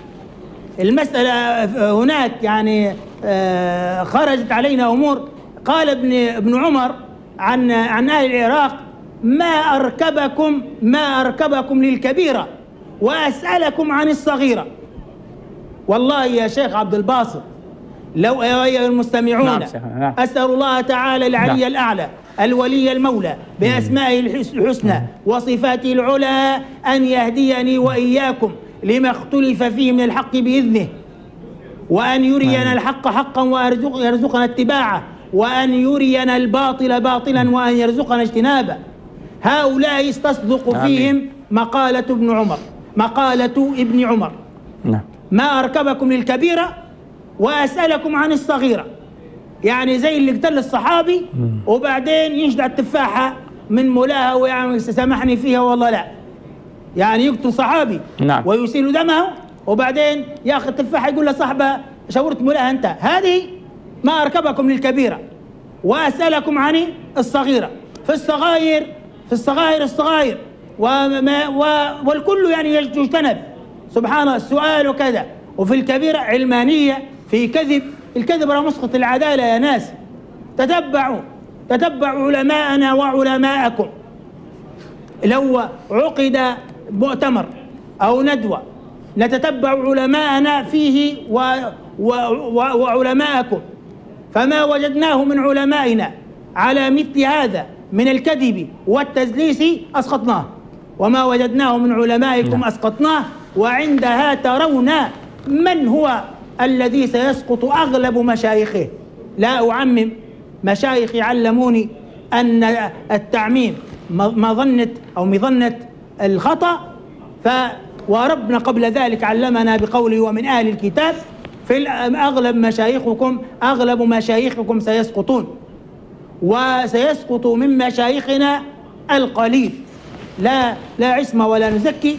المسألة هناك يعني خرجت علينا أمور. قال ابن ابن عمر عن عن أهل العراق: ما أركبكم ما أركبكم للكبيرة وأسألكم عن الصغيرة. والله يا شيخ عبد الباسط، لو أيها المستمعون نعم نعم. أسأل الله تعالى العلي نعم. الأعلى الولي المولى بأسمائه الحسنى وصفاته العلى أن يهديني وإياكم لما اختلف فيه من الحق بإذنه، وأن يرينا الحق حقا ويرزقنا اتباعه، وأن يرينا الباطل باطلا وأن يرزقنا اجتنابه. هؤلاء استصدق فيهم مقالة ابن عمر، مقالة ابن عمر نعم. ما أركبكم للكبيرة وأسألكم عن الصغيرة، يعني زي اللي قتل الصحابي وبعدين ينشدع التفاحة من مولاها ويعني سامحني فيها والله لا، يعني يقتل صحابي نعم. ويسيل دمه وبعدين ياخذ تفاحة يقول لصاحبه شاورت مولاها أنت، هذه ما أركبكم للكبيرة وأسألكم عن الصغيرة. في الصغائر في الصغائر الصغائر وما والكل يعني يجتنب سبحان الله السؤال وكذا. وفي الكبيرة علمانية، في كذب، الكذب راه مسقط العدالة يا ناس. تتبعوا تتبعوا علماءنا وعلماءكم. لو عقد مؤتمر أو ندوة نتتبع علماءنا فيه و و و وعلماءكم، فما وجدناه من علمائنا على مثل هذا من الكذب والتدليس أسقطناه، وما وجدناه من علمائكم أسقطناه. وعندها ترون من هو الذي سيسقط أغلب مشايخه. لا أعمم، مشايخي علموني أن التعميم مظنة أو مظنة الخطأ، ف وربنا قبل ذلك علمنا بقوله ومن أهل الكتاب، في أغلب مشايخكم أغلب مشايخكم سيسقطون، وسيسقط من مشايخنا القليل. لا لا عصمة ولا نزكي.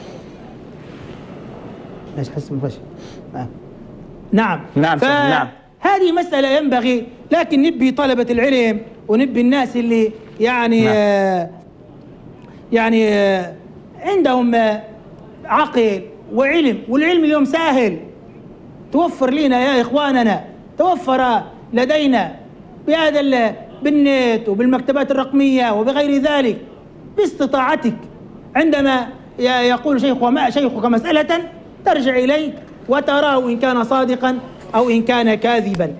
ايش حس مفش آه. نعم نعم نعم. هذه مسألة ينبغي، لكن نبي طلبة العلم ونبي الناس اللي يعني نعم. آه يعني آه عندهم آه عقل وعلم، والعلم اليوم سهل، توفر لنا يا إخواننا، توفر لدينا بهذا بالنت وبالمكتبات الرقمية وبغير ذلك باستطاعتك. عندما يقول شيخ وما شيخك مسألة ترجع إليه وتراه إن كان صادقا أو إن كان كاذبا.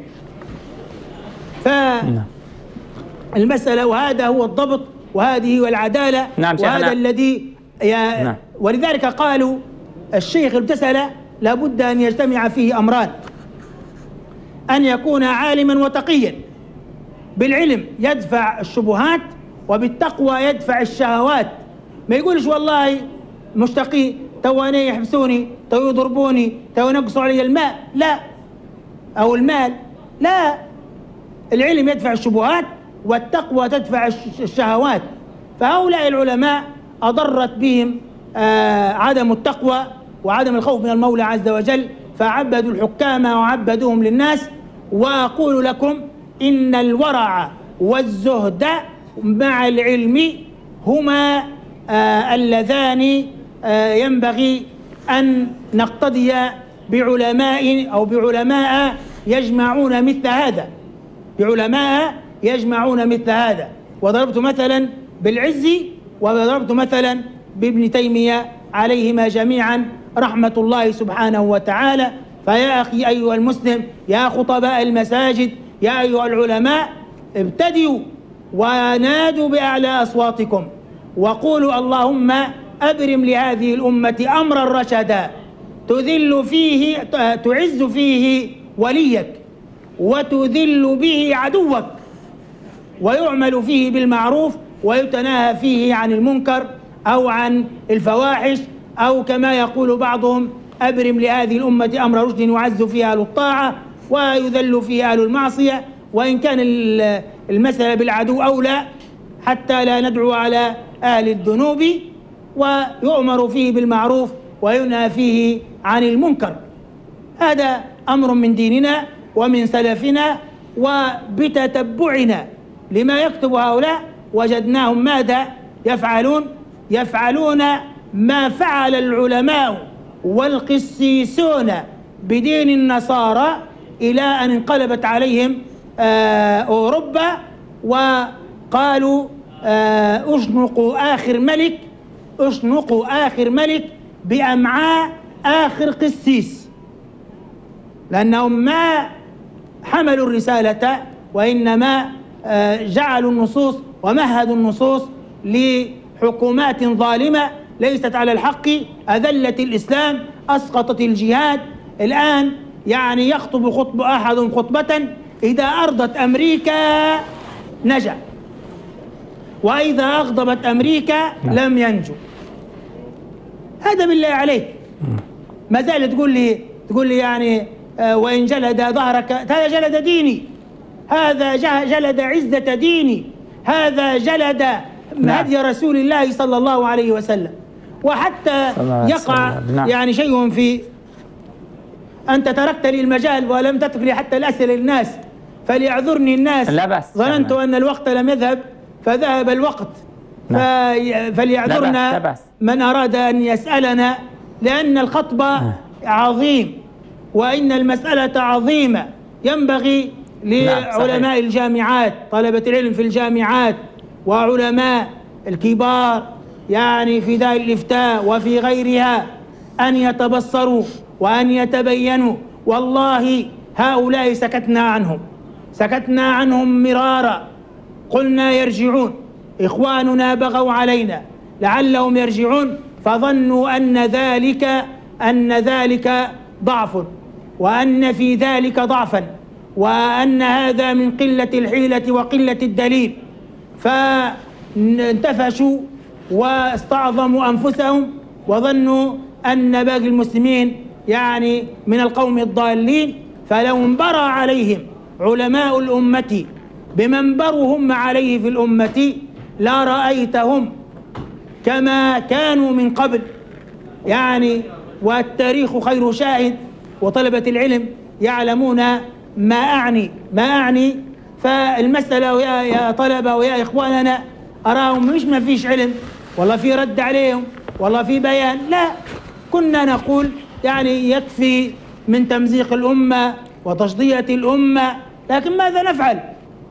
فالمسألة وهذا هو الضبط وهذه هو العدالة. نعم وهذا الذي يا نعم. ولذلك قالوا الشيخ ابتسل لابد أن يجتمع فيه أمران: أن يكون عالما وتقيا، بالعلم يدفع الشبهات وبالتقوى يدفع الشهوات. ما يقولش والله مشتقي تواني يحبسوني تو يضربوني تو ينقصوا علي الماء لا أو المال لا، العلم يدفع الشبهات والتقوى تدفع الشهوات. فهؤلاء العلماء أضرت بهم آه عدم التقوى وعدم الخوف من المولى عز وجل، فعبدوا الحكام وعبدوهم للناس. وأقول لكم إن الورع والزهد مع العلم هما آه اللذان آه ينبغي أن نقتدي بعلماء أو بعلماء يجمعون مثل هذا، بعلماء يجمعون مثل هذا. وضربت مثلا بالعز وضربت مثلا بابن تيمية عليهما جميعا رحمة الله سبحانه وتعالى. فيا أخي أيها المسلم، يا خطباء المساجد، يا أيها العلماء، ابتدئوا ونادوا بأعلى أصواتكم وقولوا اللهم أبرم لهذه الأمة أمرا رشدا تذل فيه تعز فيه وليك وتذل به عدوك، ويعمل فيه بالمعروف ويتناهى فيه عن المنكر أو عن الفواحش، أو كما يقول بعضهم أبرم لهذه الأمة أمر رشد يعز فيه أهل الطاعة ويذل فيه أهل المعصية. وإن كان المسألة بالعدو أولى حتى لا ندعو على أهل الذنوب، ويؤمر فيه بالمعروف وينهى فيه عن المنكر. هذا أمر من ديننا ومن سلفنا، وبتتبعنا لما يكتب هؤلاء وجدناهم ماذا يفعلون؟ يفعلون ما فعل العلماء والقسيسون بدين النصارى إلى أن انقلبت عليهم أوروبا وقالوا اشنقوا آخر ملك اشنقوا آخر ملك بأمعاء آخر قسيس، لأنهم ما حملوا الرسالة وإنما جعلوا النصوص ومهدوا النصوص لحكومات ظالمة ليست على الحق، أذلت الإسلام، أسقطت الجهاد. الآن يعني يخطب خطب أحد خطبة إذا أرضت أمريكا نجا، وإذا أغضبت أمريكا لم ينجو. هذا بالله عليك. ما زالت تقول لي تقول لي يعني آه وإن جلد ظهرك، هذا جلد ديني، هذا جلد عزة ديني، هذا جلد هدي رسول الله صلى الله عليه وسلم. وحتى يقع يعني شيء في أنت تركت لي المجال ولم تترك لي حتى الأسئلة للناس، فليعذرني الناس. لا بس ظننت أن الوقت لم يذهب فذهب الوقت. فليعذرنا لا بس. من أراد أن يسألنا، لأن الخطبة عظيم وإن المسألة عظيمة. ينبغي لعلماء الجامعات، طلبة العلم في الجامعات وعلماء الكبار يعني في دار الإفتاء وفي غيرها أن يتبصروا وأن يتبينوا. والله هؤلاء سكتنا عنهم سكتنا عنهم مرارا، قلنا يرجعون، إخواننا بغوا علينا لعلهم يرجعون، فظنوا أن ذلك أن ذلك ضعف، وأن في ذلك ضعفا، وأن هذا من قلة الحيلة وقلة الدليل، فانتفشوا واستعظموا أنفسهم وظنوا أن باقي المسلمين يعني من القوم الضالين. فلو انبرى عليهم علماء الأمة بمنبرهم عليه في الأمة لا رأيتهم كما كانوا من قبل يعني. والتاريخ خير شاهد، وطلبة العلم يعلمون ما أعني ما أعني فالمسألة يا يا طلبة ويا إخواننا أراهم مش ما فيش علم والله في رد عليهم والله في بيان، لا، كنا نقول يعني يكفي من تمزيق الأمة وتشظية الأمة، لكن ماذا نفعل؟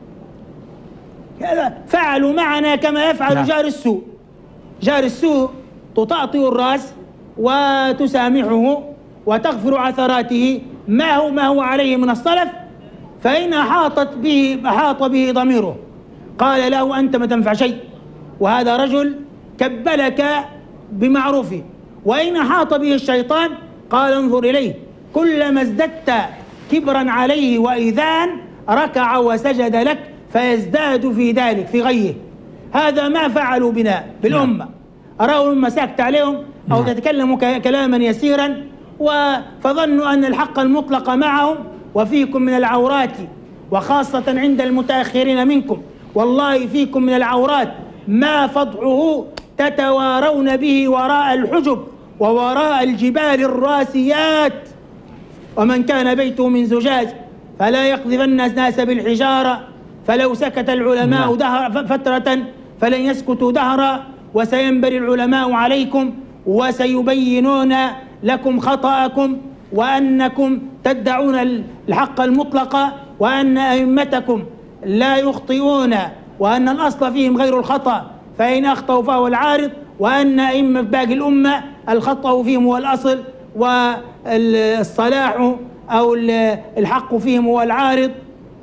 فعلوا معنا كما يفعل جار السوء. جار السوء تطأطئ الرأس وتسامحه وتغفر عثراته ما هو ما هو عليه من السلف، فإن أحاطت به أحاط به ضميره قال له أنت ما تنفع شيء، وهذا رجل كبلك بمعروفه. وإن أحاط به الشيطان قال انظر إليه، كلما ازددت كبرا عليه وإذان ركع وسجد لك فيزداد في ذلك في غيه. هذا ما فعلوا بنا بالأمة. أراه الأمة ساكت عليهم أو تتكلموا كلاما يسيرا فظنوا أن الحق المطلق معهم. وفيكم من العورات، وخاصة عند المتأخرين منكم، والله فيكم من العورات ما فضحه تتوارون به وراء الحجب ووراء الجبال الراسيات. ومن كان بيته من زجاج فلا يقذفن الناس بالحجارة. فلو سكت العلماء دهر فترة فلن يسكتوا دهرا، وسينبري العلماء عليكم وسيبينون لكم خطأكم وأنكم تدعون الحق المطلق وأن أئمتكم لا يخطئون وأن الأصل فيهم غير الخطأ، فإن أخطأوا فهو العارض، وأن أئمة باقي الأمة الخطأ فيهم هو الأصل والصلاح أو الحق فيهم هو العارض.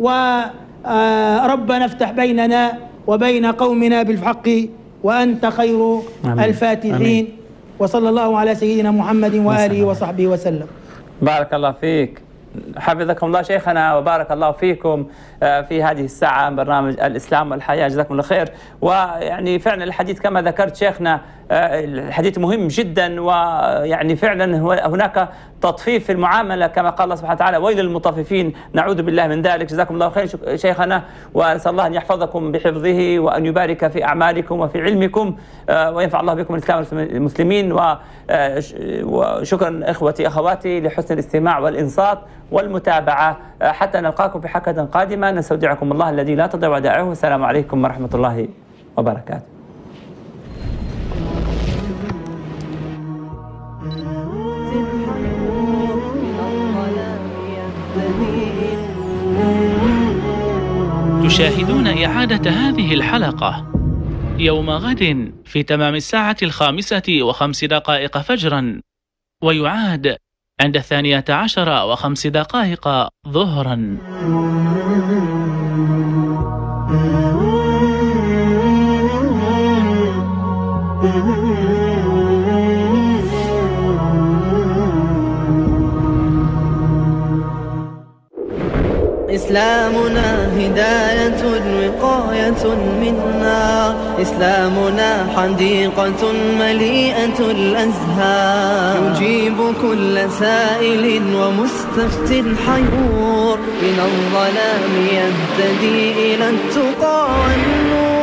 وربنا افتح بيننا وبين قومنا بالحق وأنت خير الفاتحين. وصلى الله على سيدنا محمد وآله وصحبه وسلم. بارك الله فيك، حفظكم الله شيخنا وبارك الله فيكم في هذه الساعة من برنامج الإسلام والحياة. جزاكم الله خير. ويعني فعلا الحديث كما ذكرت شيخنا الحديث مهم جدا، ويعني فعلا هناك تطفيف في المعاملة كما قال الله سبحانه وتعالى ويل للمطففين، نعوذ بالله من ذلك. جزاكم الله خير شيخنا، ونسأل الله أن يحفظكم بحفظه وأن يبارك في أعمالكم وفي علمكم وينفع الله بكم الإسلام والمسلمين. وشكرا إخوتي أخواتي لحسن الاستماع والإنصات والمتابعة، حتى نلقاكم في حلقة قادمة. نستودعكم الله الذي لا تضيع ودائعه. السلام عليكم ورحمة الله وبركاته. تشاهدون إعادة هذه الحلقة يوم غد في تمام الساعة الخامسة وخمس دقائق فجرا، ويعاد عند الثانية عشر وخمس دقائق ظهرا. إسلامنا هداية وقاية منا، إسلامنا حديقة مليئة الأزهار، يجيب كل سائل ومستفت حيور، من الظلام يهتدي إلى التقى والنور.